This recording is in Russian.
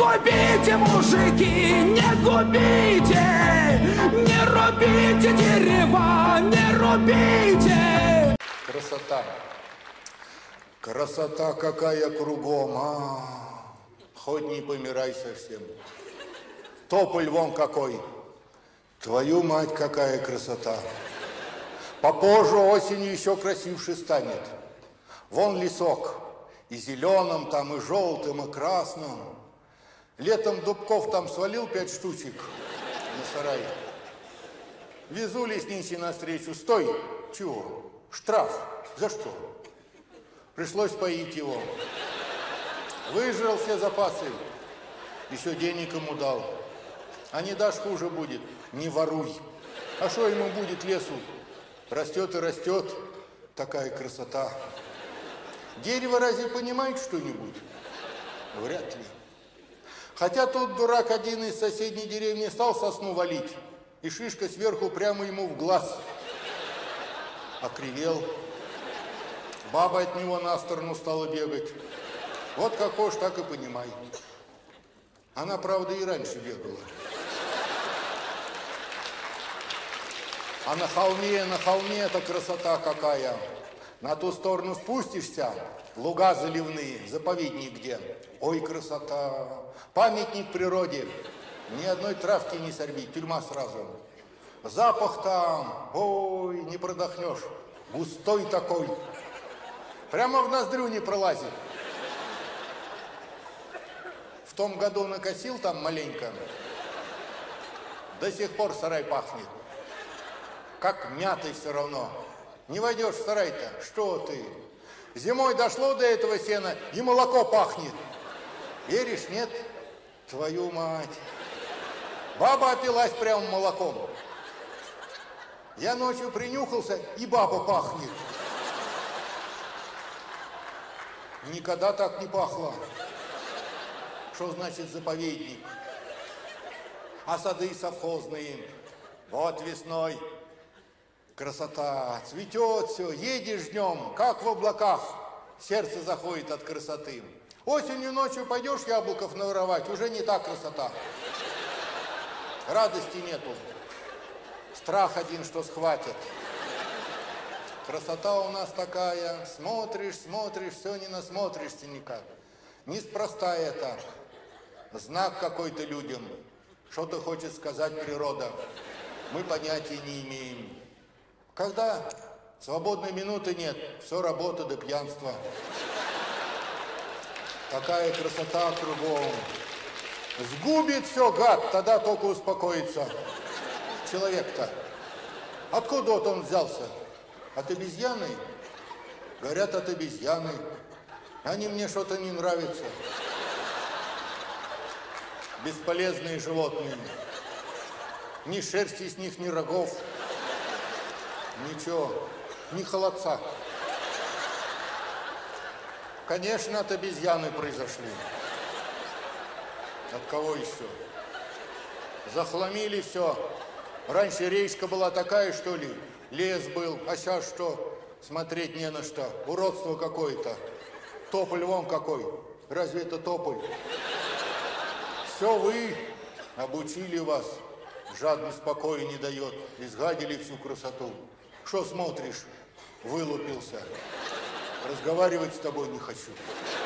губите, мужики, не губите, не рубите дерева, не рубите. Красота. Красота какая кругом, а. Хоть не помирай совсем. Тополь вон какой. Твою мать, какая красота. Попозже осенью еще красивше станет. Вон лесок. И зеленым там, и желтым, и красным. Летом дубков там свалил 5 штучек на сарае. Везу лесничий навстречу. Стой! Чего? Штраф. За что? Пришлось поить его. Выжрал все запасы. Еще денег ему дал. А не дашь, хуже будет. Не воруй. А что ему будет лесу? Растет и растет. Такая красота. Дерево разве понимает что-нибудь? Вряд ли. Хотя тот дурак один из соседней деревни стал сосну валить, и шишка сверху прямо ему в глаз. Окривел. Баба от него на сторону стала бегать. Вот как хочешь, так и понимай. Она, правда, и раньше бегала. А на холме эта красота какая. На ту сторону спустишься, луга заливные, заповедник где. Ой, красота. Памятник природе. Ни одной травки не сорви, тюрьма сразу. Запах там, ой, не продохнешь. Густой такой. Прямо в ноздрю не пролазит. В том году накосил там маленько. До сих пор сарай пахнет. Как мятой все равно. Не войдешь в сарай-то, что ты? Зимой дошло до этого сена, и молоко пахнет. Веришь, нет? Твою мать. Баба опилась прямо молоком. Я ночью принюхался, и баба пахнет. Никогда так не пахло. Что значит заповедник? А сады совхозные. Вот весной. Красота, цветет все, едешь днем, как в облаках, сердце заходит от красоты. Осенью ночью пойдешь яблоков наворовать, уже не та красота. Радости нету, страх один, что схватят. Красота у нас такая, смотришь, смотришь, все не насмотришься никак. Неспроста это, знак какой-то людям, что-то хочет сказать природа, мы понятия не имеем. Когда свободной минуты нет, все работа до пьянства. Такая красота кругом. Сгубит все, гад, тогда только успокоится. Человек-то. Откуда вот он взялся? От обезьяны? Говорят, от обезьяны. Они мне что-то не нравятся. Бесполезные животные. Ни шерсти с них, ни рогов. Ничего, ни холодца. Конечно, от обезьяны произошли. От кого еще? Захламили все. Раньше речка была такая, что ли? Лес был, а сейчас что? Смотреть не на что. Уродство какое-то. Тополь вон какой. Разве это тополь? Все вы обучили вас. Жадность покоя не дает. Изгадили всю красоту. Что смотришь? Вылупился. Разговаривать с тобой не хочу.